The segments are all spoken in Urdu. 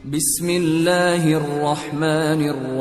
بسم اللہ الرحمن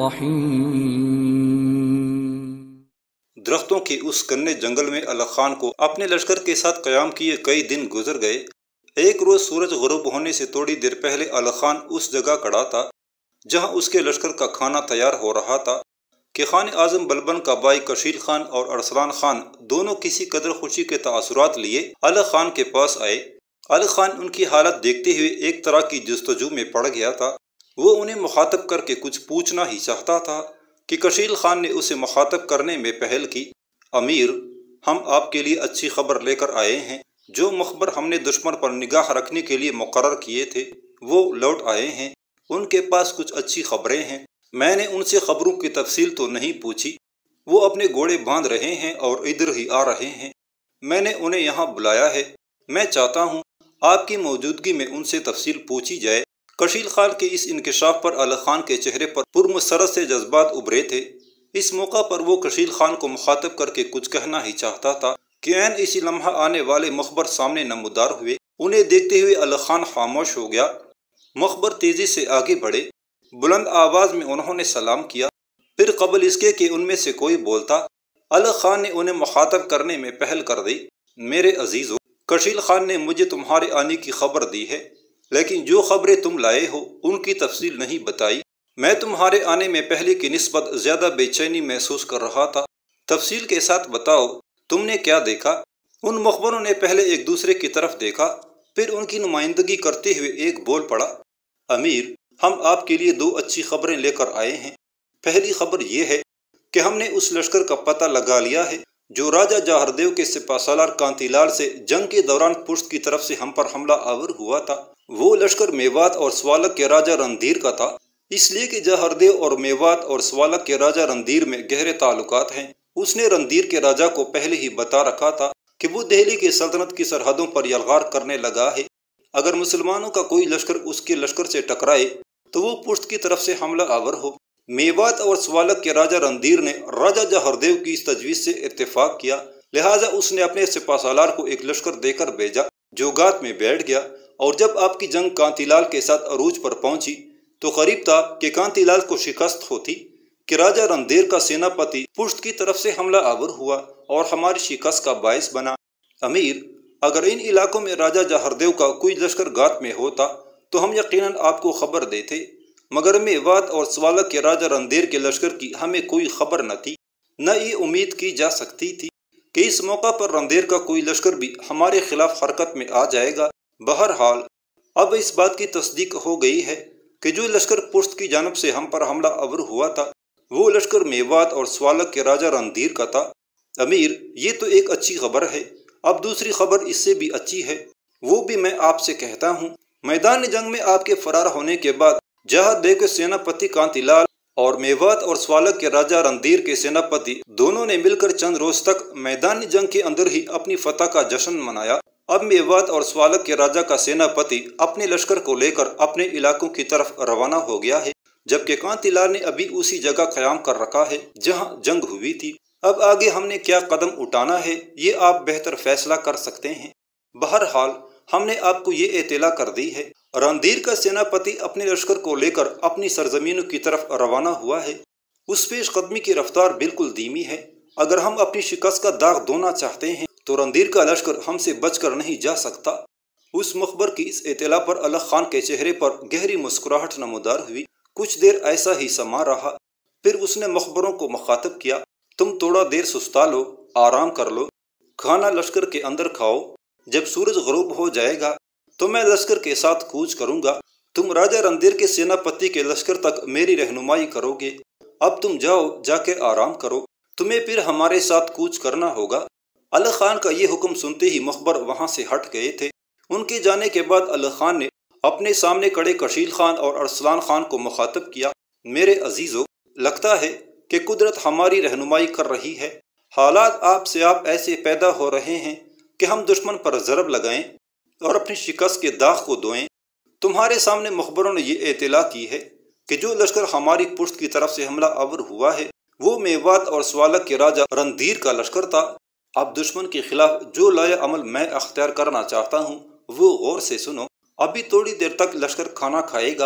الرحیم۔ درختوں کے اس گھنے جنگل میں اللہ خان کو اپنے لشکر کے ساتھ قیام کیے کئی دن گزر گئے۔ ایک روز سورج غروب ہونے سے تھوڑی دیر پہلے اللہ خان اس جگہ کھڑا تھا جہاں اس کے لشکر کا کھانا تیار ہو رہا تھا کہ خان اعظم بلبن کا بھائی کشیل خان اور ارسلان خان دونوں کسی قدر خوشی کے تاثرات لیے اللہ خان کے پاس آئے۔ اللہ خان ان کی حالت دیکھتے ہوئے ایک طرح کی جستجو میں پڑ گیا تھا۔ وہ انہیں مخاطب کر کے کچھ پوچھنا ہی چاہتا تھا کہ کشیل خان نے اسے مخاطب کرنے میں پہل کی۔ امیر، ہم آپ کے لیے اچھی خبر لے کر آئے ہیں۔ جو مخبر ہم نے دشمن پر نگاہ رکھنے کے لیے مقرر کیے تھے وہ لوٹ آئے ہیں۔ ان کے پاس کچھ اچھی خبریں ہیں۔ میں نے ان سے خبروں کی تفصیل تو نہیں پوچھی، وہ اپنے گھوڑے باندھ رہے ہیں اور ادھر ہی آ رہے ہیں۔ میں نے انہیں یہاں بلایا ہے۔ میں چاہتا ہوں آپ کی موجودگی میں ان سے تفصیل پوچھی جائے۔ کشیل خان کے اس انکشاف پر اللہ خان کے چہرے پر پرمسرت سے جذبات ابھرے تھے۔ اس موقع پر وہ کشیل خان کو مخاطب کر کے کچھ کہنا ہی چاہتا تھا کہ عین اسی لمحہ آنے والے مخبر سامنے نمودار ہوئے۔ انہیں دیکھتے ہوئے اللہ خان خاموش ہو گیا۔ مخبر تیزی سے آگے بڑھے۔ بلند آواز میں انہوں نے سلام کیا۔ پھر قبل اس کے کہ ان میں سے کوئی بولتا، اللہ خان نے انہیں مخاطب کرنے میں پہل کر دی۔ میرے عزیزو، کشیل خان نے مجھے تمہارے آنے کی خبر دی ہے، لیکن جو خبریں تم لائے ہو ان کی تفصیل نہیں بتائی۔ میں تمہارے آنے میں پہلے کی نسبت زیادہ بے چینی محسوس کر رہا تھا۔ تفصیل کے ساتھ بتاؤ، تم نے کیا دیکھا؟ ان مخبروں نے پہلے ایک دوسرے کی طرف دیکھا، پھر ان کی نمائندگی کرتے ہوئے ایک بول پڑا، امیر، ہم آپ کے لیے دو اچھی خبریں لے کر آئے ہیں۔ پہلی خبر یہ ہے کہ ہم نے اس لشکر کا پتہ لگا لیا ہے جو راجہ جہاردیو کے سپہ سالار کانتی لال سے جنگ کے دوران پشت کی طرف سے ہم پر حملہ آور ہوا تھا۔ وہ لشکر میوات اور سوالک کے راجہ رندھیر کا تھا، اس لیے کہ جہاردیو اور میوات اور سوالک کے راجہ رندھیر میں گہرے تعلقات ہیں۔ اس نے رندھیر کے راجہ کو پہلے ہی بتا رکھا تھا کہ وہ دہلی کی سلطنت کی سرحدوں پر یلغار کرنے لگا ہے۔ اگر مسلمانوں کا کوئی لشکر اس کے لشکر سے ٹکرائے تو وہ پشت کی طرف سے حملہ آور ہو۔ میوات اور سوالک کے راجہ رندھیر نے راجہ جہاردیو کی اس تجویز سے اتفاق کیا، لہٰذا اس نے اپنے سپہ سالار کو ایک لشکر دے کر بھیجا جو گات میں بیٹھ گیا، اور جب آپ کی جنگ کانتی لال کے ساتھ عروج پر پہنچی تو قریب تھا کہ کانتی لال کو شکست ہوتی کہ راجہ رندھیر کا سیناپتی پشت کی طرف سے حملہ آور ہوا اور ہماری شکست کا باعث بنا۔ امیر، اگر ان علاقوں میں راجہ جہاردیو کا کوئی لشکر گات میں ہوتا تو ہم یقیناً آپ کو خبر دیتے، مگر میوات اور سوالک کے راجہ رندھیر کے لشکر کی ہمیں کوئی خبر نہ تھی، نہ یہ امید کی جا سکتی تھی کہ اس موقع پر رندھیر کا کوئی لشکر بھی ہمارے خلاف حرکت میں آ جائے گا۔ بہرحال اب اس بات کی تصدیق ہو گئی ہے کہ جو لشکر پشت کی جانب سے ہم پر حملہ آور ہوا تھا وہ لشکر میوات اور سوالک کے راجہ رندھیر کا تھا۔ امیر، یہ تو ایک اچھی خبر ہے۔ اب دوسری خبر اس سے بھی اچھی ہے، وہ بھی میں آپ سے کہتا ہوں۔ میدان جنگ میں آپ کے فرار ہونے کے بعد جہاردیو کے سیناپتی کانتی لال اور میوات اور سوالک کے راجہ رندھیر کے سیناپتی دونوں نے مل کر چند روز تک میدان جنگ کے اندر ہی اپنی فتح کا جشن منایا۔ اب میوات اور سوالک کے راجہ کا سیناپتی اپنے لشکر کو لے کر اپنے علاقوں کی طرف روانہ ہو گیا ہے، جبکہ کانتی لال نے ابھی اسی جگہ قیام کر رکھا ہے جہاں جنگ ہوئی تھی۔ اب آگے ہم نے کیا قدم اٹھانا ہے یہ آپ بہتر فیصلہ کر سکتے ہیں۔ بہرحال ہم نے آپ کو یہ اطلاع کر دی ہے، رندھیر کا سیناپتی اپنے لشکر کو لے کر اپنی سرزمینوں کی طرف روانہ ہوا ہے۔ اس پیش قدمی کی رفتار بالکل دھیمی ہے۔ اگر ہم اپنی شکست کا داغ دھونا چاہتے ہیں تو رندھیر کا لشکر ہم سے بچ کر نہیں جا سکتا۔ اس مخبر کی اس اطلاع پر اللہ خان کے چہرے پر گہری مسکراہٹ نمودار ہوئی۔ کچھ دیر ایسا ہی سما رہا، پھر اس نے مخبروں کو مخاطب کیا، تم تھوڑا دیر سستا لو، آرام کر لو، کھانا لشکر کے اندر کھاؤ۔ جب سورج غروب ہو جائے گا تو میں لشکر کے ساتھ کوچ کروں گا، تم راجہ رندھیر کے سیناپتی کے لشکر تک میری رہنمائی کرو گے۔ اب تم جاؤ، جا کے آرام کرو، تمہیں پھر ہمارے ساتھ کوچ کرنا ہوگا۔ اللہ خان کا یہ حکم سنتے ہی مخبر وہاں سے ہٹ گئے تھے۔ ان کے جانے کے بعد اللہ خان نے اپنے سامنے کھڑے کشیل خان اور ارسلان خان کو مخاطب کیا، میرے عزیزو، لگتا ہے کہ قدرت ہماری رہنمائی کر رہی ہے۔ حالات آپ ایسے پیدا ہو رہے ہیں کہ ہم دشمن پر ضرب لگائیں اور اپنی شکست کے داغ کو دھوئیں۔ تمہارے سامنے مخبروں نے یہ اطلاع کی ہے کہ جو لشکر ہماری پشت کی طرف سے حملہ آور ہوا ہے وہ میوات اور سوالک کے راجہ رندھیر کا لشکر تھا۔ اب دشمن کے خلاف جو لائے عمل میں اختیار کرنا چاہتا ہوں وہ غور سے سنو۔ ابھی تھوڑی دیر تک لشکر کھانا کھائے گا،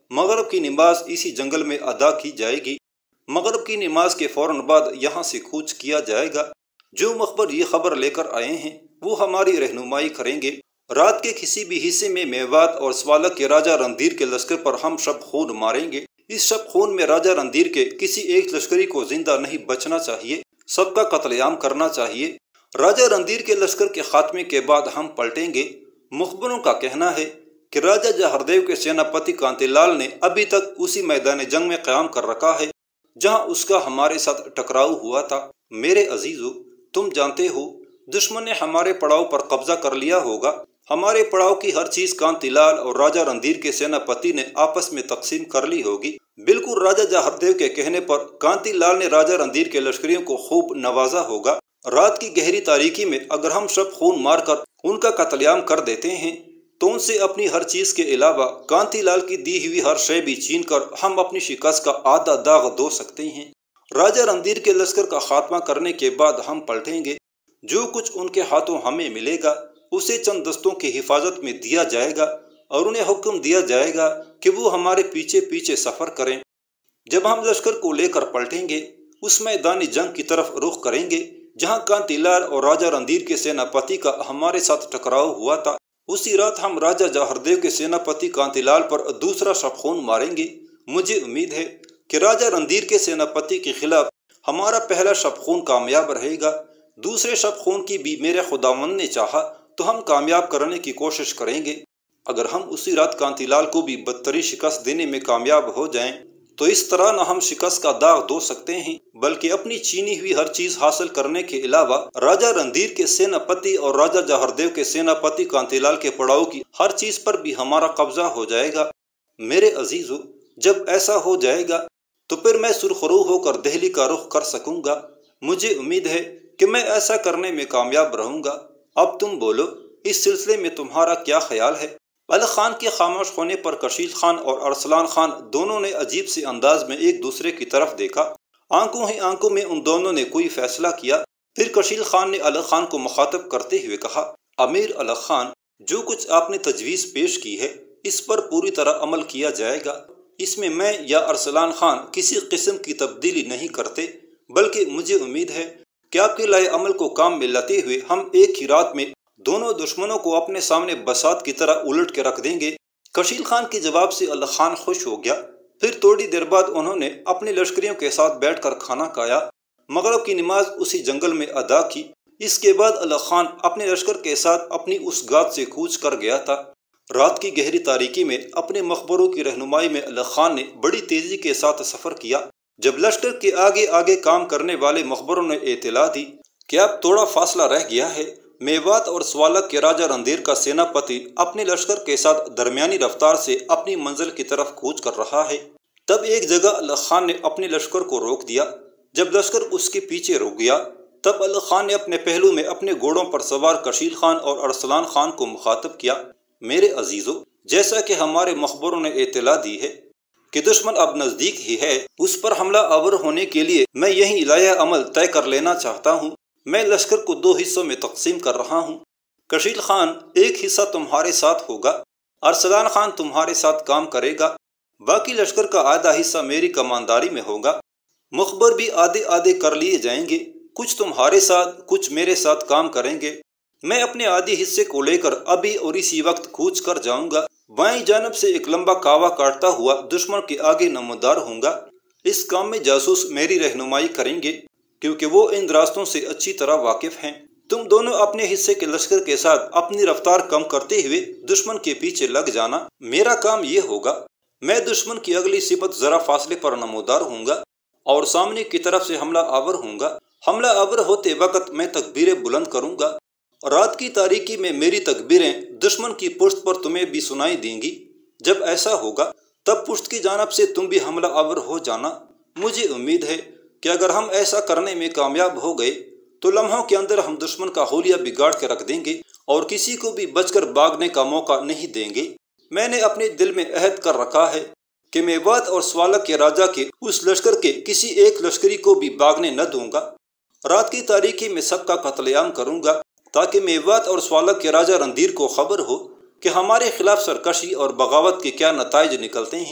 مغرب کی نماز اسی جنگل میں ادا کی جائے گی۔ مغرب کی نماز کے فوراً بعد یہاں سے کوچ کیا جائے گا۔ جو مخبر یہ خبر لے کر آئے ہیں وہ ہماری رہنمائی کریں گے۔ رات کے کسی بھی حصے میں میوات اور سوالک کے راجہ رندیر کے لشکر پر ہم شب خون ماریں گے۔ اس شب خون میں راجہ رندیر کے کسی ایک لشکری کو زندہ نہیں بچنا چاہیے، سب کا قتل عام کرنا چاہیے۔ راجہ رندیر کے لشکر کے خاتمے کے بعد ہم پلٹیں گے۔ مخبروں کا کہنا ہے کہ راجہ جہردیو کے سیناپتی کانتی لال نے ابھی تک اسی میدان جنگ میں قیام کر رکھا ہے جہاں اس کا ہمارے ساتھ ٹکراؤ ہوا تھا۔ میرے عزیزو، تم جانتے ہو دشمن نے ہمارے پڑاؤ پر قبضہ کر لیا ہوگا۔ ہمارے پڑاؤ کی ہر چیز کانتی لال اور راجہ رندیر کے سیناپتی نے آپس میں تقسیم کر لی ہوگی۔ بالکل راجہ جہردیو کے کہنے پر کانتی لال نے راجہ رندیر کے لشکریوں کو خوب نوازا ہوگا۔ رات کی گہری تاریکی میں اگر ہم شب خون مار کر ان کا قتل عام کر دیتے ہیں تو ان سے اپنی ہر چیز کے علاوہ کانتی لال کی دی ہوئی ہر شے بھی چھین کر ہم اپنی شکست کا آدھا داغ دھو سکتے ہیں۔ راجہ رندیر کے لشکر کا خاتمہ کرنے کے بعد ہم پلٹیں گے۔ جو کچھ ان کے ہاتھوں ہمیں ملے گا اسے چند دستوں کی حفاظت میں دیا جائے گا اور انہیں حکم دیا جائے گا کہ وہ ہمارے پیچھے پیچھے سفر کریں۔ جب ہم لشکر کو لے کر پلٹیں گے اس میدان جنگ کی طرف رخ کریں گے جہاں کانتی لال اور راجہ رندیر کے سیناپتی کا ہمارے ساتھ ٹکراؤ ہوا تھا۔ اسی رات ہم راجہ جہردیو کے سیناپتی کانتی لال پر دوسرا شب خون ماریں گے۔ مجھے امید ہے کہ راجہ رندیر کے سیناپتی کے خلاف ہمارا پہلا شب خون کامیاب رہے گا۔ دوسرے شب خون کی بھی میرے خداوند نے چاہا تو ہم کامیاب کرنے کی کوشش کریں گے۔ اگر ہم اسی رات کانتی لال کو بھی بدترین شکست دینے میں کامیاب ہو جائیں تو اس طرح نہ ہم شکست کا داغ دھو سکتے ہیں بلکہ اپنی چھینی ہوئی ہر چیز حاصل کرنے کے علاوہ راجہ رندیر کے سیناپتی اور راجہ جہردیو کے سیناپتی کانتی لال کے پڑاؤ کی ہر چیز پر بھی ہمارا قبضہ ہو جائے گا۔ میرے عزیزو، جب ایسا ہو جائے گا تو پھر میں سرخرو ہو کر دہلی کا رخ کر سکوں گا۔ مجھے امید ہے کہ میں ایسا کرنے میں کامیاب رہوں گا۔ اب تم بولو، اس سلسلے میں تمہارا کیا خیال ہے؟ الغ خان کے خاموش ہونے پر کشیل خان اور ارسلان خان دونوں نے عجیب سے انداز میں ایک دوسرے کی طرف دیکھا۔ آنکھوں ہی آنکھوں میں ان دونوں نے کوئی فیصلہ کیا۔ پھر کشیل خان نے الغ خان کو مخاطب کرتے ہوئے کہا، امیر الغ خان، جو کچھ آپ نے تجویز پیش کی ہے اس پر پوری طرح عمل کیا جائے گا۔ اس میں یا ارسلان خان کسی قسم کی تبدیلی نہیں کرتے، بلکہ مجھے امید ہے کہ آپ کے لائے عمل کو کام میں لاتے ہوئے ہم ایک ہی رات میں دونوں دشمنوں کو اپنے سامنے بساط کی طرح الٹ کے رکھ دیں گے۔ کشیل خان کے جواب سے الغ خان خوش ہو گیا۔ پھر تھوڑی دیر بعد انہوں نے اپنے لشکریوں کے ساتھ بیٹھ کر کھانا کھایا۔ مغرب کی نماز اسی جنگل میں ادا کی۔ اس کے بعد الغ خان اپنے لشکر کے ساتھ اپنی اس گات سے کوچ کر گیا تھا۔ رات کی گہری تاریکی میں اپنے مخبروں کی رہنمائی میں الغ خان نے بڑی تیزی کے ساتھ سفر کیا۔ جب لشکر کے آگے آگے کام کرنے والے مخبروں نے اطلاع دی کہ اب تھوڑا فاصلہ رہ گیا ہے، میوات اور سوالک کے راجہ رندیر کا سیناپتی اپنے لشکر کے ساتھ درمیانی رفتار سے اپنی منزل کی طرف کوچ کر رہا ہے، تب ایک جگہ الغ خان نے اپنے لشکر کو روک دیا۔ جب لشکر اس کے پیچھے رک گیا تب الغ خان نے اپنے پہلو میں اپنے گھوڑوں پر سوار کشیل خان اور ارسلان خان کو مخاطب کیا، میرے عزیزو، جیسا کہ ہمارے مخبروں نے اطلاع دی ہے کہ دشمن اب نزدیک ہی ہے، اس پر حملہ آور ہونے کے لیے میں یہی لائحہ عمل طے کر لینا چاہتا ہوں۔ میں لشکر کو 2 حصوں میں تقسیم کر رہا ہوں۔ کشیل خان، ایک حصہ تمہارے ساتھ ہوگا، ارسلان خان تمہارے ساتھ کام کرے گا، باقی لشکر کا آدھا حصہ میری کمانداری میں ہوگا۔ مخبر بھی آدھے آدھے کر لیے جائیں گے، کچھ تمہارے ساتھ کچھ میرے ساتھ کام کریں گے۔ میں اپنے آدھی حصے کو لے کر ابھی اور اسی وقت کوچ کر جاؤں گا۔ بائیں جانب سے ایک لمبا کاوا کاٹتا ہوا دشمن کے آگے نمودار ہوں گا۔ اس کام میں جاسوس میری رہنمائی کریں گے کیونکہ وہ ان راستوں سے اچھی طرح واقف ہیں۔ تم دونوں اپنے حصے کے لشکر کے ساتھ اپنی رفتار کم کرتے ہوئے دشمن کے پیچھے لگ جانا۔ میرا کام یہ ہوگا، میں دشمن کی اگلی صفت ذرا فاصلے پر نمودار ہوں گا اور سامنے کی طرف سے حملہ آور ہوں گا۔ حملہ آور ہوتے وقت میں تکبیریں بلند کروں گا۔ رات کی تاریکی میں میری تکبیریں دشمن کی پشت پر تمہیں بھی سنائی دیں گی۔ جب ایسا ہوگا تب پشت کی جانب سے تم بھی حملہ آور ہو جانا۔ مجھے امید ہے کہ اگر ہم ایسا کرنے میں کامیاب ہو گئے تو لمحوں کے اندر ہم دشمن کا حولیہ بگاڑ کے رکھ دیں گے اور کسی کو بھی بچ کر بھاگنے کا موقع نہیں دیں گے۔ میں نے اپنے دل میں عہد کر رکھا ہے کہ میوات اور سوالک کے راجہ کے اس لشکر کے کسی ایک لشکری کو بھی بھاگنے نہ دوں گا۔ رات کی تاریکی میں سب کا قتل عام کروں گا تاکہ میوات اور سوالک کے راجہ رندیر کو خبر ہو کہ ہمارے خلاف سرکشی اور بغاوت کے کیا نتائج نکلتے ہیں۔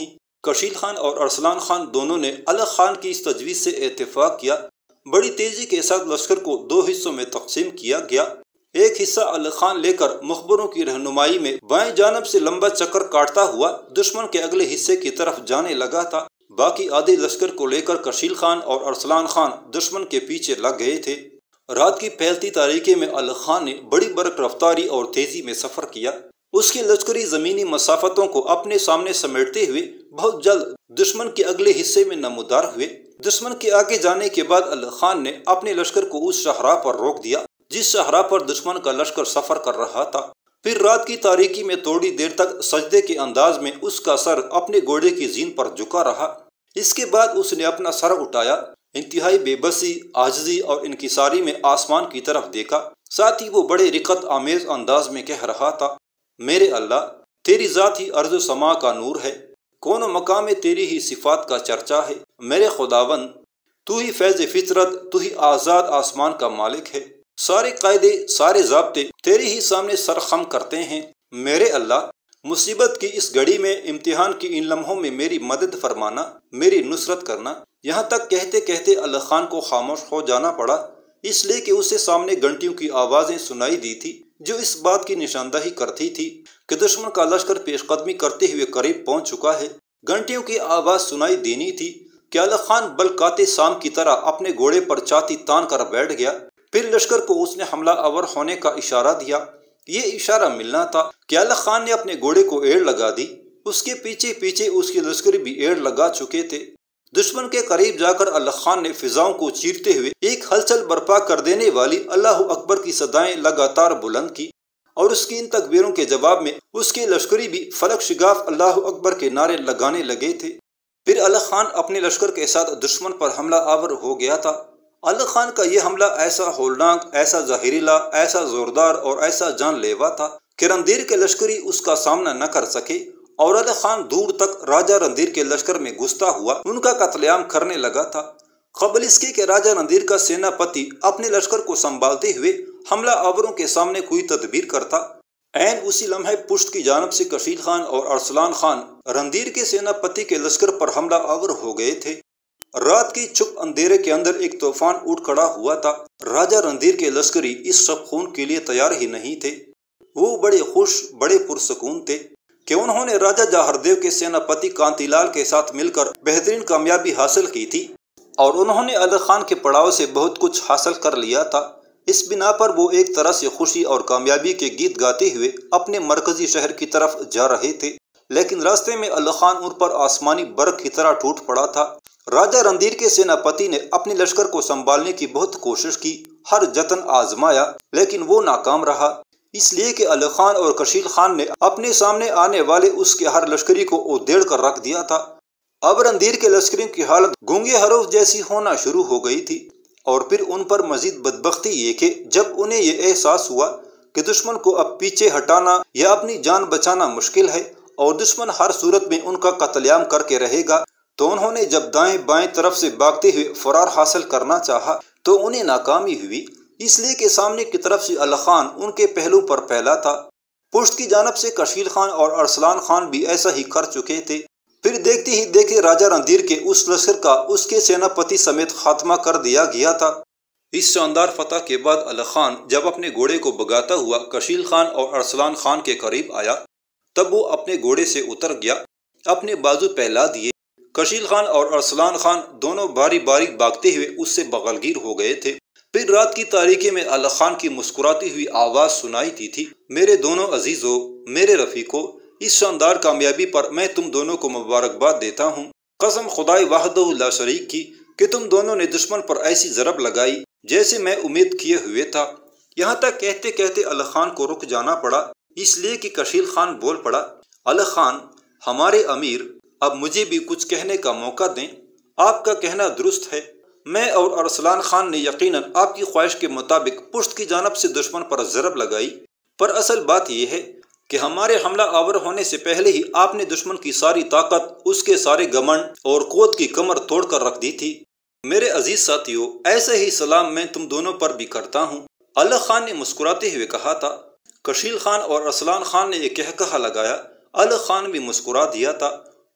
کشیل خان اور ارسلان خان دونوں نے الغ خان کی اس تجویز سے اتفاق کیا۔ بڑی تیزی کے ساتھ لشکر کو 2 حصوں میں تقسیم کیا گیا۔ ایک حصہ الغ خان لے کر مخبروں کی رہنمائی میں بائیں جانب سے لمبا چکر کاٹتا ہوا دشمن کے اگلے حصے کی طرف جانے لگا تھا۔ باقی آدھے لشکر کو لے کر کشیل خان اور ارسلان خان دشمن کے پیچھے لگ گئے تھے۔ رات کی پھیلتی تاریکی میں الغ خان نے بڑی برق رفتاری اور تیزی میں سفر کیا۔ اس کے لشکری زمینی مسافتوں کو اپنے سامنے سمیٹتے ہوئے بہت جلد دشمن کے اگلے حصے میں نمودار ہوئے۔ دشمن کے آگے جانے کے بعد الغ خان نے اپنے لشکر کو اس شاہراہ پر روک دیا جس شاہراہ پر دشمن کا لشکر سفر کر رہا تھا۔ پھر رات کی تاریکی میں تھوڑی دیر تک سجدے کے انداز میں اس کا سر اپنے گھوڑے کی زین پر جھکا رہا۔ اس کے بعد اس نے اپنا سر اٹھایا، انتہائی بے بسی، عاجزی اور انکساری میں آسمان کی طرف دیکھا۔ ساتھ ہی وہ بڑے رقت آمیز انداز میں کہہ رہا تھا، میرے اللہ، تیری ذات ہی ارض و سما کا نور ہے، کون و مقام میں تیری ہی صفات کا چرچا ہے۔ میرے خداوند، تو ہی فیض فطرت، تو ہی آزاد آسمان کا مالک ہے۔ سارے قاعدے، سارے ضابطے تیرے ہی سامنے سر خم کرتے ہیں۔ میرے اللہ، مصیبت کی اس گھڑی میں، امتحان کی ان لمحوں میں میری مدد فرمانا، میری نصرت کرنا۔ یہاں تک کہتے کہتے الغ خان کو خاموش ہو جانا پڑا، اس لیے کہ اسے سامنے گھنٹیوں کی آوازیں سنائی دی تھی جو اس بات کی نشاندہی کرتی تھی کہ دشمن کا لشکر پیش قدمی کرتے ہوئے قریب پہنچ چکا ہے۔ گھنٹیوں کی آواز سنائی دینی تھی کہ الغ خان بلکات سام کی طرح اپنے گھوڑے پر چھاتی تان کر بیٹھ گیا۔ پھر لشکر کو اس نے حملہ آور ہونے کا اشارہ دیا۔ یہ اشارہ ملنا تھا کہ الغ خان نے اپنے گھوڑے کو ایڑ لگا دی۔ اس کے پیچھے پیچھے اس کے لشکر بھی ایڑ لگا چکے تھے۔ دشمن کے قریب جا کر الغ خان نے فضاؤں کو چیرتے ہوئے ایک ہلچل برپا کر دینے والی اللہ اکبر کی صدائیں لگاتار بلند کی، اور اس کی ان تکبیروں کے جواب میں اس کے لشکری بھی فلک شگاف اللہ اکبر کے نعرے لگانے لگے تھے۔ پھر الغ خان اپنے لشکر کے ساتھ دشمن پر حملہ آور ہو گیا تھا۔ الغ خان کا یہ حملہ ایسا ہولناک، ایسا زہریلا، ایسا زوردار اور ایسا جان لیوا تھا کہ رندیر کے لشکری اس کا سامنا نہ کر سکے، اور الغ خان دور تک راجہ رندیر کے لشکر میں گھستا ہوا ان کا قتل عام کرنے لگا تھا۔ قبل اس کے کہ راجہ رندیر کا سینا پتی اپنے لشکر کو سنبھالتے ہوئے حملہ آوروں کے سامنے کوئی تدبیر کرتا، عین اسی لمحے پشت کی جانب سے کشیل خان اور ارسلان خان رندیر کے سینا پتی کے لشکر پر حملہ آور ہو گئے تھے۔ رات کی چھپ اندھیرے کے اندر ایک طوفان اٹھ کھڑا ہوا تھا۔ راجہ رندیر کے لشکری اس شب خون کے لیے تیار ہی نہیں تھے۔ وہ بڑے خوش، بڑے پرسکون تھے کہ انہوں نے راجہ جاہردیو کے سینا پتی کانتی لال کے ساتھ مل کر بہترین کامیابی حاصل کی تھی، اور انہوں نے الغ خان کے پڑاؤ سے بہت کچھ حاصل کر لیا تھا۔ اس بنا پر وہ ایک طرح سے خوشی اور کامیابی کے گیت گاتے ہوئے اپنے مرکزی شہر کی طرف جا رہے تھے، لیکن راستے میں الغ خان ان پر آسمانی برق کی طرح ٹوٹ پڑا تھا۔ راجہ رندیر کے سینا پتی نے اپنے لشکر کو سنبھالنے کی بہت کوشش کی، ہر جتن آزمایا، لیکن وہ ناکام رہا، اس لیے کہ الغ خان اور کشیل خان نے اپنے سامنے آنے والے اس کے ہر لشکری کو ادھیڑ کر رکھ دیا تھا۔ اب رندیر کے لشکریوں کی حالت گونگے حروف جیسی ہونا شروع ہو گئی تھی، اور پھر ان پر مزید بدبختی یہ کہ جب انہیں یہ احساس ہوا کہ دشمن کو اب پیچھے ہٹانا یا اپنی جان بچانا مشکل ہے اور دشمن ہر صورت میں ان کا قتل عام کر کے رہے گا، تو انہوں نے جب دائیں بائیں طرف سے بھاگتے ہوئے فرار حاصل کرنا چاہا تو انہیں ناکامی ہوئی، اس لیے کہ سامنے کی طرف سے الغ خان ان کے پہلو پر پھیلا تھا۔ پشت کی جانب سے کشیل خان اور ارسلان خان بھی ایسا ہی کر چکے تھے۔ پھر دیکھتے ہی دیکھتے راجہ رندیر کے اس لشکر کا اس کے سینا پتی سمیت خاتمہ کر دیا گیا تھا۔ اس شاندار فتح کے بعد الغ خان جب اپنے گھوڑے کو بگاتا ہوا کشیل خان اور ارسلان خان کے قریب آیا، تب وہ اپنے گھوڑے سے اتر گیا، اپنے بازو پھیلا دیے۔ کشیل خان اور ارسلان خان دونوں باری باری بھاگتے ہوئے اس سے بغلگیر ہو گئے تھے۔ پھر رات کی تاریکی میں الغ خان کی مسکراتی ہوئی آواز سنائی دی تھی، میرے دونوں عزیزوں، میرے رفیقوں، اس شاندار کامیابی پر میں تم دونوں کو مبارکباد دیتا ہوں۔ قسم خدائے وحدہ لا شریک کی کہ تم دونوں نے دشمن پر ایسی ضرب لگائی جیسے میں امید کیے ہوئے تھا۔ یہاں تک کہتے کہتے الغ خان کو رک جانا پڑا، اس لیے کہ کشیل خان بول پڑا، الغ خان، ہمارے امیر، اب مجھے بھی کچھ کہنے کا موقع دیں۔ آپ کا کہنا درست ہے، میں اور ارسلان خان نے یقیناً آپ کی خواہش کے مطابق پشت کی جانب سے دشمن پر ضرب لگائی، پر اصل بات یہ ہے کہ ہمارے حملہ آور ہونے سے پہلے ہی آپ نے دشمن کی ساری طاقت، اس کے سارے گمنڈ اور قوت کی کمر توڑ کر رکھ دی تھی۔ میرے عزیز ساتھیوں، ایسا ہی سلام میں تم دونوں پر بھی کرتا ہوں۔ الغ خان نے مسکراتے ہوئے کہا تھا۔ کشیل خان اور ارسلان خان نے یہ کہا لگایا، الغ خان بھی مسکرا دیا تھا۔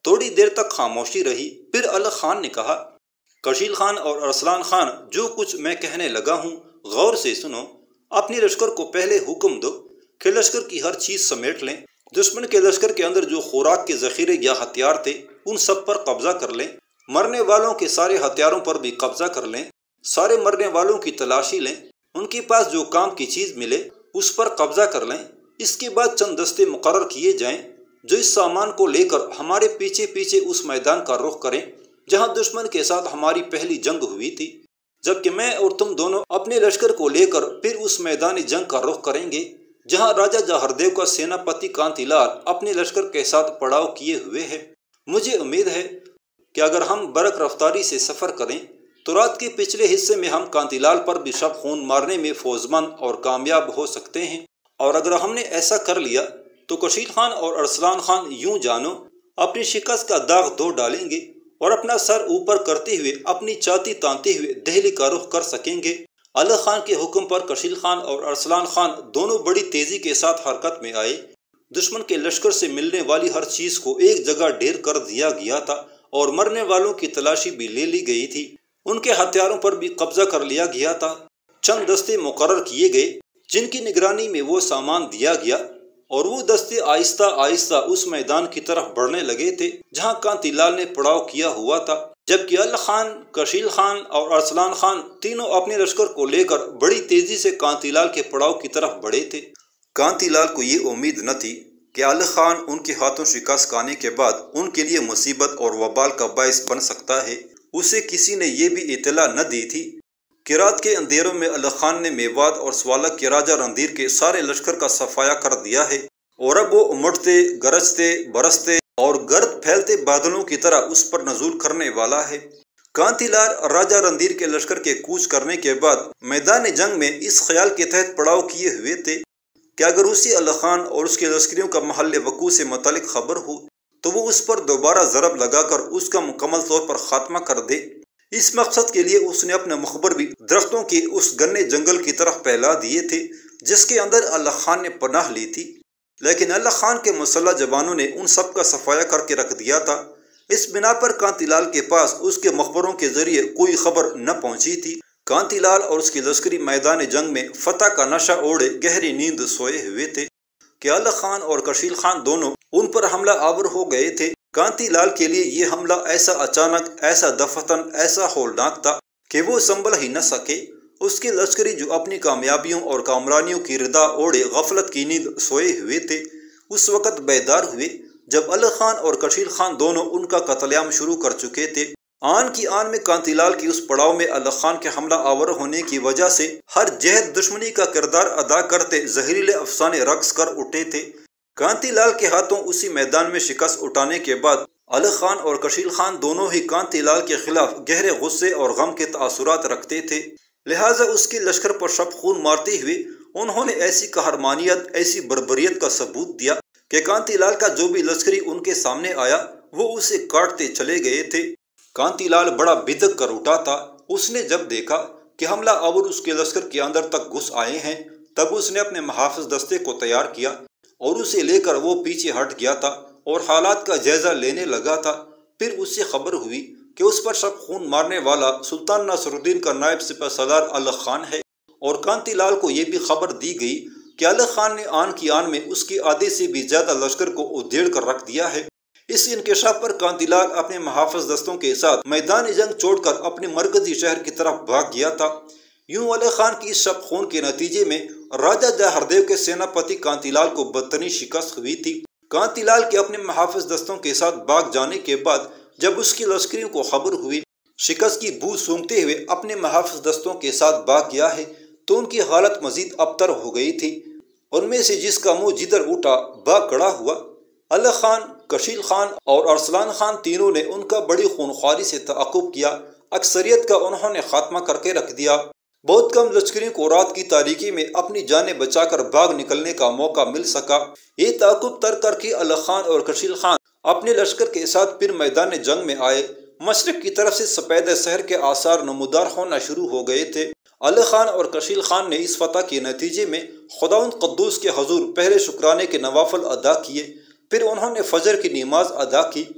تھوڑی دیر تک خاموشی رہی، پھر الغ خان نے کہا، کشیل خان اور ارسلان خان، جو کچھ میں کہنے لگا ہوں غور سے سنو۔ اپنے لشکر کو پہلے حکم دو کہ لشکر کی ہر چیز سمیٹ لیں، دشمن کے لشکر کے اندر جو خوراک کے ذخیرے یا ہتھیار تھے ان سب پر قبضہ کر لیں، مرنے والوں کے سارے ہتھیاروں پر بھی قبضہ کر لیں، سارے مرنے والوں کی تلاشی لیں، ان کے پاس جو کام کی چیز ملے اس پر قبضہ کر لیں۔ اس کے بعد چند دستے مقرر کیے جائیں جو اس سامان کو لے کر ہمارے پیچھے پیچھے اس میدان کا رخ کریں جہاں دشمن کے ساتھ ہماری پہلی جنگ ہوئی تھی، جبکہ میں اور تم دونوں اپنے لشکر کو لے کر پھر اس میدان جنگ کا رخ کریں گے جہاں راجہ جہردیو کا سیناپتی کانتی لال اپنے لشکر کے ساتھ پڑاؤ کیے ہوئے ہے۔ مجھے امید ہے کہ اگر ہم برق رفتاری سے سفر کریں تو رات کے پچھلے حصے میں ہم کانتی لال پر بھی شب خون مارنے میں فوزمند اور کامیاب ہو سکتے ہیں، اور اگر ہم نے ایسا کر لیا تو کشیل خان اور ارسلان خان یوں جانو اپنی شکست کا داغ دھو ڈالیں گے اور اپنا سر اوپر کرتے ہوئے اپنی چھاتی تانتے ہوئے دہلی کا رخ کر سکیں گے۔ الغ خان کے حکم پر کشیل خان اور ارسلان خان دونوں بڑی تیزی کے ساتھ حرکت میں آئے۔ دشمن کے لشکر سے ملنے والی ہر چیز کو ایک جگہ ڈھیر کر دیا گیا تھا اور مرنے والوں کی تلاشی بھی لے لی گئی تھی، ان کے ہتھیاروں پر بھی قبضہ کر لیا گیا تھا۔ چند دستے مقرر کیے گئے جن کی نگرانی میں وہ سامان دیا گیا، اور وہ دستے آہستہ آہستہ اس میدان کی طرف بڑھنے لگے تھے جہاں کانتی لال نے پڑاؤ کیا ہوا تھا، جبکہ الغ خان، کشیل خان اور ارسلان خان تینوں اپنے لشکر کو لے کر بڑی تیزی سے کانتی لال کے پڑاؤ کی طرف بڑھے تھے۔ کانتی لال کو یہ امید نہ تھی کہ الغ خان ان کے ہاتھوں شکست کھانے کے بعد ان کے لیے مصیبت اور وبال کا باعث بن سکتا ہے۔ اسے کسی نے یہ بھی اطلاع نہ دی تھی کہ رات کے اندھیروں میں الغ خان نے میوات اور سوالک کے راجہ رندیر کے سارے لشکر کا صفایا کر دیا ہے، اور اب وہ امڑتے، گرجتے، برستے اور گرد پھیلتے بادلوں کی طرح اس پر نزول کرنے والا ہے۔ کانتی لال راجہ رندیر کے لشکر کے کوچ کرنے کے بعد میدان جنگ میں اس خیال کے تحت پڑاؤ کیے ہوئے تھے کہ اگر اسے الغ خان اور اس کے لشکریوں کا محل وقوع سے متعلق خبر ہو تو وہ اس پر دوبارہ ضرب لگا کر اس کا مکمل طور پر خاتمہ کر دے۔ اس مقصد کے لیے اس نے اپنے مخبر بھی درختوں کے اس گھنے جنگل کی طرف پھیلا دیے تھے جس کے اندر الغ خان نے پناہ لی تھی، لیکن الغ خان کے مسلح جوانوں نے ان سب کا صفایا کر کے رکھ دیا تھا۔ اس بنا پر کانتی لال کے پاس اس کے مخبروں کے ذریعے کوئی خبر نہ پہنچی تھی۔ کانتی لال اور اس کے لشکری میدان جنگ میں فتح کا نشہ اوڑھے گہری نیند سوئے ہوئے تھے کہ الغ خان اور کشیل خان دونوں ان پر حملہ آور ہو گئے تھے۔ کانتی لال کے لیے یہ حملہ ایسا اچانک، ایسا دفتن، ایسا ہولناک تھا کہ وہ سنبھل ہی نہ سکے۔ اس کے لشکری جو اپنی کامیابیوں اور کامرانیوں کی ردا اوڑھے غفلت کی نیند سوئے ہوئے تھے، اس وقت بیدار ہوئے جب الغ خان اور کشیل خان دونوں ان کا قتل عام شروع کر چکے تھے۔ آن کی آن میں کانتی لال کی اس پڑاؤ میں الغ خان کے حملہ آور ہونے کی وجہ سے ہر جہد دشمنی کا کردار ادا کرتے زہریلے افسانے رقص کر اٹھے تھے۔ کانتی لال کے ہاتھوں اسی میدان میں شکست اٹھانے کے بعد الغ خان اور کشیل خان دونوں ہی کانتی لال کے خلاف گہرے غصے اور غم کے تاثرات رکھتے تھے، لہٰذا اس کے لشکر پر شب خون مارتے ہوئے انہوں نے ایسی قہرمانیت، ایسی بربریت کا ثبوت دیا کہ کانتی لال کا جو بھی لشکری ان کے سامنے آیا وہ اسے کاٹتے چلے گئے تھے۔ کانتی لال بڑا بدک کر اٹھا تھا۔ اس نے جب دیکھا کہ حملہ آور اس کے لشکر کے اندر تک گھس آئے ہیں تب اس نے اپنے محافظ دستے کو تیار کیا اور اسے لے کر وہ پیچھے ہٹ گیا تھا اور حالات کا جائزہ لینے لگا تھا۔ پھر اس سے خبر ہوئی کہ اس پر شب خون مارنے والا سلطان ناصر الدین کا نائب سپہ سالار الغ خان ہے، اور کانتی لال کو یہ بھی خبر دی گئی کہ الغ خان نے آن کی آن میں اس کے آدھے سے بھی زیادہ لشکر کو ادھیڑ کر رکھ دیا ہے۔ اس انکشاف پر کانتی لال اپنے محافظ دستوں کے ساتھ میدان جنگ چھوڑ کر اپنے مرکزی شہر کی طرف بھاگ گیا تھا۔ یوں الغ خان کی اس شب خون کے نتیجے میں راجہ جہردیو کے سیناپتی کانتی لال کو بدترین شکست ہوئی تھی۔ کانتی لال کے اپنے محافظ دستوں کے ساتھ بھاگ جانے کے بعد جب اس کی لشکریوں کو خبر ہوئی شکست کی بو سونگتے ہوئے اپنے محافظ دستوں کے ساتھ بھاگ گیا ہے تو ان کی حالت مزید ابتر ہو گئی تھی۔ ان میں سے جس کا منہ جدھر اٹھا بھاگ کھڑا ہوا۔ الغ خان، کشیل خان اور ارسلان خان تینوں نے ان کا بڑی خونخواری سے تعاقب کیا۔ اکثریت کا انہوں نے خاتمہ کر کے رکھ دیا۔ بہت کم لشکریوں کو رات کی تاریکی میں اپنی جانیں بچا کر بھاگ نکلنے کا موقع مل سکا۔ یہ تعاقب ترک کر کے الغ خان اور کشیل خان اپنے لشکر کے ساتھ پھر میدان جنگ میں آئے۔ مشرق کی طرف سے سفید شہر کے آثار نمودار ہونا شروع ہو گئے تھے۔ الغ خان اور کشیل خان نے اس فتح کے نتیجے میں خداوند قدوس کے حضور پہلے شکرانے کے نوافل ادا کیے، پھر انہوں نے فجر کی نماز ادا کی۔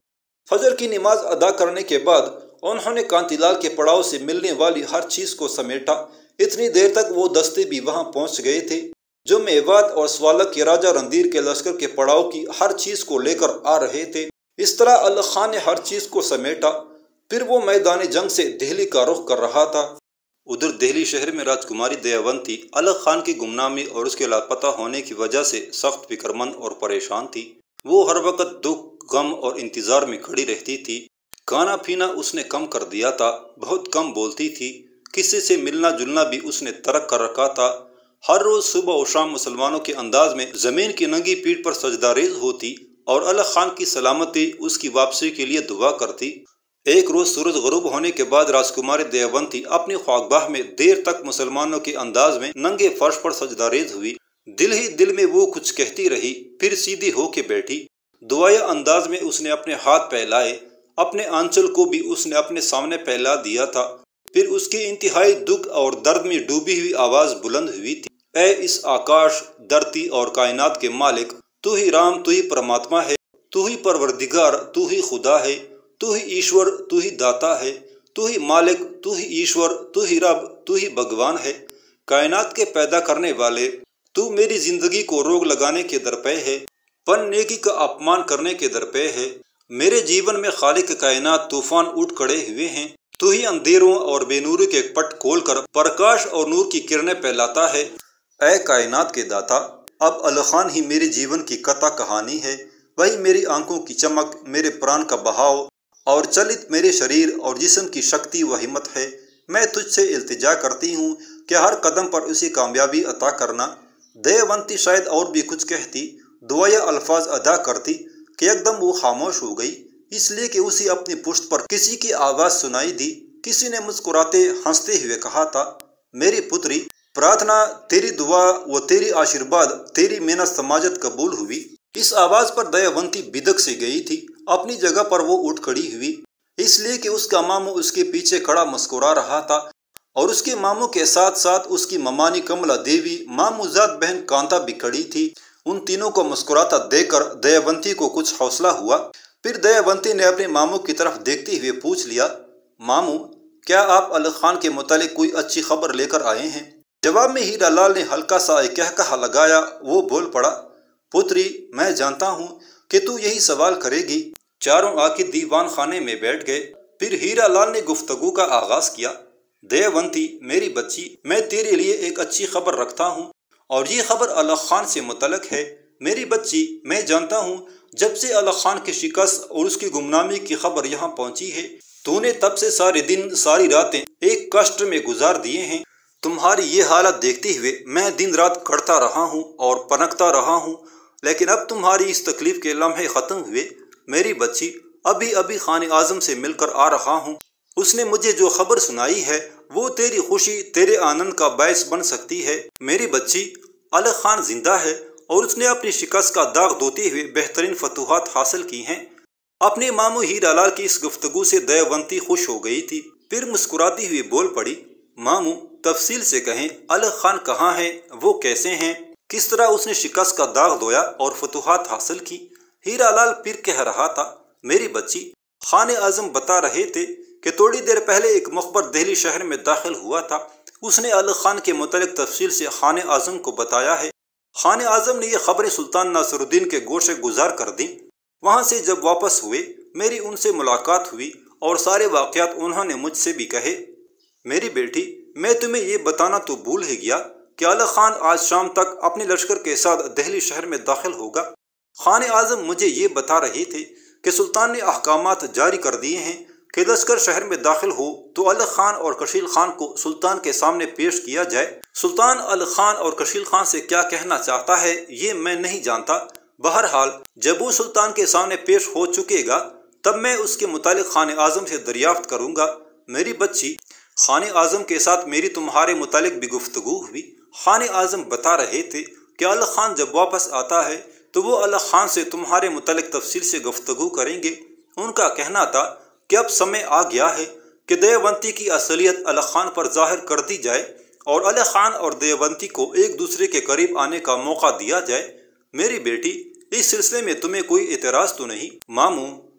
فجر کی نماز ادا کرنے کے بعد انہوں نے کانتی لال کے پڑاؤ سے ملنے والی ہر چیز کو سمیٹا۔ اتنی دیر تک وہ دستے بھی وہاں پہنچ گئے تھے جو میوات اور سوالک کے راجہ رندیر کے لشکر کے پڑاؤ کی ہر چیز کو لے کر آ رہے تھے۔ اس طرح الغ خان نے ہر چیز کو سمیٹا، پھر وہ میدان جنگ سے دہلی کا رخ کر رہا تھا۔ ادھر دہلی شہر میں راجکماری دیاونتی الغ خان کی گمنامی اور اس کے لاپتہ ہونے کی وجہ سے سخت فکر مند اور پریشان تھی۔ وہ ہر وقت دکھ، غم اور انتظار میں کھڑی رہتی تھی۔ کھانا پینا اس نے کم کر دیا تھا، بہت کم بولتی تھی، کسی سے ملنا جلنا بھی اس نے ترک کر رکھا تھا۔ ہر روز صبح و شام مسلمانوں کے انداز میں زمین کی ننگی پیٹھ پر سجدہ ریز ہوتی اور الغ خان کی سلامتی، اس کی واپسی کے لیے دعا کرتی۔ ایک روز سورج غروب ہونے کے بعد راجکماری دیاونتی اپنی خاکگاہ میں دیر تک مسلمانوں کے انداز میں ننگے فرش پر سجدہ ریز ہوئی۔ دل ہی دل میں وہ کچھ کہتی رہی، پھر سیدھی ہو کے بیٹھی۔ دعائے انداز میں اس نے اپنے ہاتھ پھیلائے، اپنے آنچل کو بھی اس نے اپنے سامنے پھیلا دیا تھا۔ پھر اس کی انتہائی دکھ اور درد میں ڈوبی ہوئی آواز بلند ہوئی تھی، اے اس آکاش، دھرتی اور کائنات کے مالک، تو ہی رام، تو ہی پرماتما ہے، تو ہی پروردگار، تو ہی خدا ہے، تو ہی ایشور، تو ہی داتا ہے، تو ہی مالک، تو ہی ایشور، تو ہی رب، تو ہی بھگوان ہے، کائنات کے پیدا کرنے والے۔ تو میری زندگی کو روگ لگانے کے درپے ہے، پن نیکی کا اپمان کرنے کے درپے ہے۔ میرے جیون میں خالق کائنات طوفان اٹھ کھڑے ہوئے ہیں۔ تو ہی اندھیروں اور بے نوری کے پٹ کھول کر پرکاش اور نور کی کرنیں پھیلاتا ہے۔ اے کائنات کے داتا، اب الغ خان ہی میرے جیون کی کتھا کہانی ہے، وہی میری آنکھوں کی چمک، میرے پران کا بہاؤ اور چلت میرے شریر اور جسم کی شکتی و ہمت ہے۔ میں تجھ سے التجا کرتی ہوں کہ ہر قدم پر اسے کامیابی عطا کرنا۔ دیاونتی شاید اور بھی کچھ کہتی، دعائے الفاظ ادا کرتی کہ ایک دم وہ خاموش ہو گئی، اس لیے کہ اسے اپنی پشت پر کسی کی آواز سنائی دی۔ کسی نے مسکراتے ہنستے ہوئے کہا تھا، میری پتری، پرارتھنا، تیری دعا و تیری آشیرواد، تیری محنت سماجت قبول ہوئی۔ اس آواز پر دیاونتی بدک سے گئی تھی، اپنی جگہ پر وہ اٹھ کھڑی ہوئی، اس لیے کہ اس کا ماموں اس کے پیچھے کھڑا مسکرا رہا تھا، اور اس کے ماموں کے ساتھ ساتھ اس کی ممانی کملا دیوی، ماموزاد بہن کانتا بھی کھڑی تھی۔ ان تینوں کو مسکراتا دیکھ کر دیاونتی کو کچھ حوصلہ ہوا۔ پھر دیاونتی نے اپنے ماموں کی طرف دیکھتے ہوئے پوچھ لیا، ماموں، کیا آپ الغ خان کے متعلق کوئی اچھی خبر لے کر آئے ہیں؟ جواب میں ہیرا لال نے ہلکا سا ایک کہکہا لگایا۔ وہ بول پڑا، پتری، میں جانتا ہوں کہ تو یہی سوال کرے گی۔ چاروں آ کے دیوان خانے میں بیٹھ گئے۔ پھر ہیرا لال نے گفتگو کا آغاز کیا، دیاونتی، میری بچی، میں تیرے لیے ایک اچھی خبر رکھتا ہوں، اور یہ خبر الغ خان سے متعلق ہے۔ میری بچی، میں جانتا ہوں جب سے الغ خان کی شکست اور اس کی گمنامی کی خبر یہاں پہنچی ہے، تو نے تب سے سارے دن ساری راتیں ایک کشٹ میں گزار دیے ہیں۔ تمہاری یہ حالت دیکھتے ہوئے میں دن رات کڑتا رہا ہوں اور پنکتا رہا ہوں، لیکن اب تمہاری اس تکلیف کے لمحے ختم ہوئے۔ میری بچی، ابھی خان اعظم سے مل کر آ رہا ہوں۔ اس نے مجھے جو خبر سنائی ہے وہ تیری خوشی، تیرے آنند کا باعث بن سکتی ہے۔ میری بچی، الغ خان زندہ ہے اور اس نے اپنی شکست کا داغ دھوتے ہوئے بہترین فتوحات حاصل کی ہیں۔ اپنے ماموں ہیرا لال کی اس گفتگو سے دیاونتی خوش ہو گئی تھی، پھر مسکراتی ہوئی بول پڑی، ماموں، تفصیل سے کہیں، الغ خان کہاں ہے، وہ کیسے ہیں، کس طرح اس نے شکست کا داغ دھویا اور فتوحات حاصل کی؟ ہیرا لال پھر کہہ رہا تھا، میری بچی، خان اعظم بتا رہے تھے کہ تھوڑی دیر پہلے ایک مخبر دہلی شہر میں داخل ہوا تھا، اس نے الغ خان کے متعلق تفصیل سے خان اعظم کو بتایا ہے۔ خان اعظم نے یہ خبریں سلطان ناصر الدین کے گوشے گزار کر دیں۔ وہاں سے جب واپس ہوئے، میری ان سے ملاقات ہوئی اور سارے واقعات انہوں نے مجھ سے بھی کہے۔ میری بیٹی، میں تمہیں یہ بتانا تو بھول ہی گیا کہ الغ خان آج شام تک اپنے لشکر کے ساتھ دہلی شہر میں داخل ہوگا۔ خان اعظم مجھے یہ بتا رہے تھے کہ سلطان نے احکامات جاری کر دیے ہیں کہ لشکر شہر میں داخل ہو تو الغ خان اور کشیل خان کو سلطان کے سامنے پیش کیا جائے۔ سلطان الغ خان اور کشیل خان سے کیا کہنا چاہتا ہے یہ میں نہیں جانتا، بہرحال جب وہ سلطان کے سامنے پیش ہو چکے گا تب میں اس کے متعلق خان اعظم سے دریافت کروں گا۔ میری بچی، خان اعظم کے ساتھ میری تمہارے متعلق بھی گفتگو ہوئی۔ خان اعظم بتا رہے تھے کہ الغ خان جب واپس آتا ہے تو وہ الغ خان سے تمہارے متعلق تفصیل سے گفتگو کریں گے۔ ان کا کہنا تھا کہ اب سمے آ گیا ہے کہ دیاونتی کی اصلیت الغ خان پر ظاہر کر دی جائے اور الغ خان اور دیاونتی کو ایک دوسرے کے قریب آنے کا موقع دیا جائے۔ میری بیٹی، اس سلسلے میں تمہیں کوئی اعتراض تو نہیں؟ ماموں،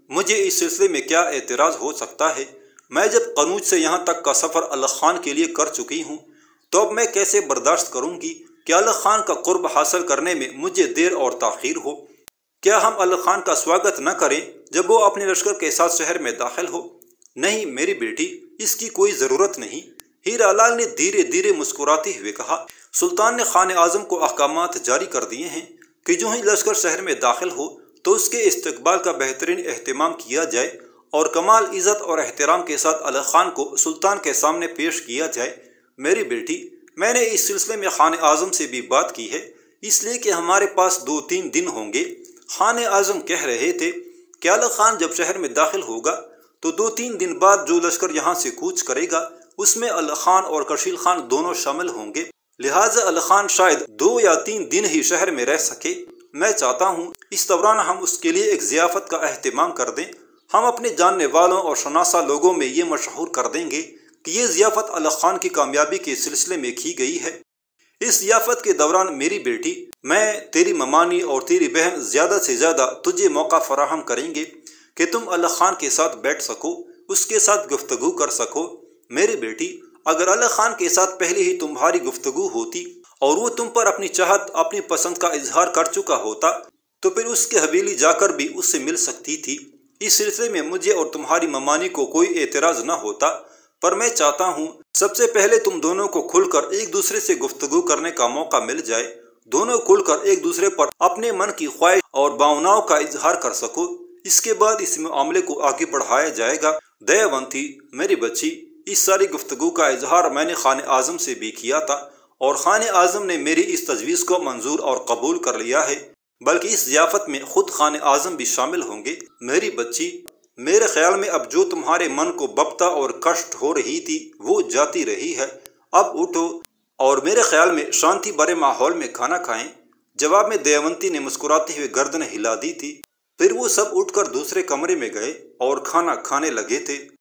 مجھے اس سلسلے میں کیا اعتراض ہو سکتا ہے؟ میں جب قنوج سے یہاں تک کا سفر الغ خان کے لیے کر چکی ہوں تو اب میں کیسے برداشت کروں گی کہ الغ خان کا قرب حاصل کرنے میں مجھے دیر اور تاخیر ہو؟ کیا ہم الغ خان کا سواگت نہ کریں جب وہ اپنے لشکر کے ساتھ شہر میں داخل ہو؟ نہیں میری بیٹی، اس کی کوئی ضرورت نہیں۔ ہیرا لال نے دھیرے دھیرے مسکراتے ہوئے کہا۔ سلطان نے خان اعظم کو احکامات جاری کر دیے ہیں کہ جو ہی لشکر شہر میں داخل ہو تو اس کے استقبال کا بہترین اہتمام کیا جائے اور کمال عزت اور احترام کے ساتھ الغ خان کو سلطان کے سامنے پیش کیا جائے۔ میری بیٹی، میں نے اس سلسلے میں خان اعظم سے بھی بات کی ہے، اس لیے کہ ہمارے پاس 2-3 دن ہوں گے۔ خان اعظم کہہ رہے تھے کہ الغ خان جب شہر میں داخل ہوگا تو 2-3 دن بعد جو لشکر یہاں سے کوچ کرے گا اس میں الغ خان اور کشیل خان دونوں شامل ہوں گے، لہٰذا الغ خان شاید 2 یا 3 دن ہی شہر میں رہ سکے۔ میں چاہتا ہوں اس دوران ہم اس کے لیے ایک ضیافت کا اہتمام کر دیں۔ ہم اپنے جاننے والوں اور شناسا لوگوں میں یہ مشہور کر دیں گے کہ یہ ضیافت الغ خان کی کامیابی کے سلسلے میں کی گئی ہے۔ اس ضیافت کے دوران میری بیٹی، میں، تیری ممانی اور تیری بہن زیادہ سے زیادہ تجھے موقع فراہم کریں گے کہ تم الغ خان کے ساتھ بیٹھ سکو، اس کے ساتھ گفتگو کر سکو۔ میری بیٹی، اگر الغ خان کے ساتھ پہلے ہی تمہاری گفتگو ہوتی اور وہ تم پر اپنی چاہت، اپنی پسند کا اظہار کر چکا ہوتا تو پھر اس کے حویلی جا کر بھی اس سے مل سکتی تھی۔ اس سلسلے میں مجھے اور تمہاری ممانی کو کوئی اعتراض نہ ہوتا، پر میں چاہتا ہوں سب سے پہلے تم دونوں کو کھل کر ایک دوسرے سے گفتگو کرنے کا موقع مل جائے، دونوں کھل کر ایک دوسرے پر اپنے من کی خواہش اور بھاوناؤں کا اظہار کر سکو۔ اس کے بعد اس معاملے کو آگے بڑھایا جائے گا۔ دیاونتی میری بچی، اس ساری گفتگو کا اظہار میں نے خان اعظم سے بھی کیا تھا اور خان اعظم نے میری اس تجویز کو منظور اور قبول کر لیا ہے، بلکہ اس ضیافت میں خود خان اعظم بھی شامل ہوں گے۔ میری بچی، میرے خیال میں اب جو تمہارے من کو ببتا اور کشٹ ہو رہی تھی وہ جاتی رہی ہے۔ اب اٹھو اور میرے خیال میں شانتی بھرے ماحول میں کھانا کھائیں۔ جواب میں دیاونتی نے مسکراتے ہوئے گردن ہلا دی تھی۔ پھر وہ سب اٹھ کر دوسرے کمرے میں گئے اور کھانا کھانے لگے تھے۔